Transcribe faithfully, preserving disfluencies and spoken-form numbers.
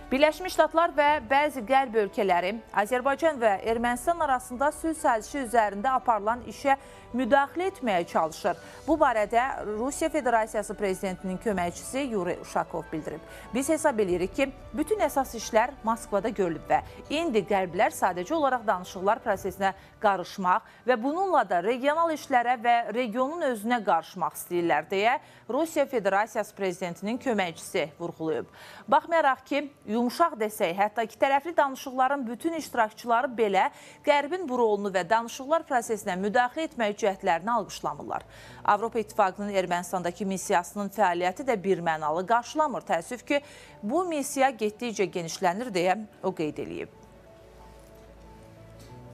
Birləşmiş Ştatlar və bəzi qərb ölkələri Azərbaycan və Ermənistan arasında sülh sazişi üzərində aparılan işə müdaxilə etməyə çalışır. Bu barədə Rusiya Federasiyası Prezidentinin köməkçisi Yuri Uşakov bildirib. Biz hesab edirik ki, bütün əsas işlər Moskvada görülüb və indi qərblər sadəcə olaraq danışıqlar prosesinə qarışmaq və bununla da regional işlərə və regionun özünə qarışmaq istəyirlər deyə Rusiya Federasiyası Prezidentinin köməkçisi vurğulayıb. Baxmayaraq ki, yumuşaq desək, hətta iki tərəfli danışıqların bütün iştirakçıları belə qərbin bu rolunu və danışıqlar prosesinə müdaxilə etmək cəhdlərini alqışlamırlar. Avropa İttifaqının Ermənistandakı missiyasının fəaliyyəti də birmənalı qarşılamır. Təəssüf ki, bu missiya getdikcə genişlənir deyə o qeyd edib.